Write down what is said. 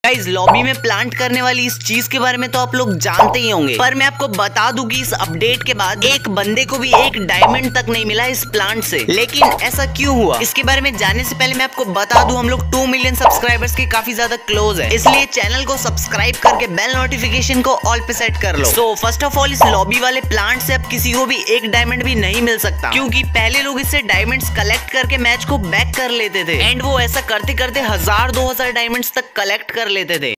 Guys lobby में plant करने वाली इस चीज के बारे में तो आप लोग जानते ही होंगे, पर मैं आपको बता दूं कि इस अपडेट के बाद एक बंदे को भी एक डायमंड तक नहीं मिला इस प्लांट से। लेकिन ऐसा क्यों हुआ, इसके बारे में जानने से पहले मैं आपको बता दूं हम लोग 2 मिलियन सब्सक्राइबर्स के काफी ज्यादा क्लोज है, इसलिए चैनल को सब्सक्राइब करके बेल नोटिफिकेशन को ऑल पे सेट कर लो। सो फर्स्ट ऑफ ऑल इस लॉबी वाले प्लांट से अब किसी को भी एक डायमंड भी नहीं मिल सकता, क्योंकि पहले लोग इससे डायमंड्स कलेक्ट करके मैच को बैक कर लेते थे एंड वो ऐसा करते करते 1000-2000 डायमंड्स तक कलेक्ट कर लेते थे।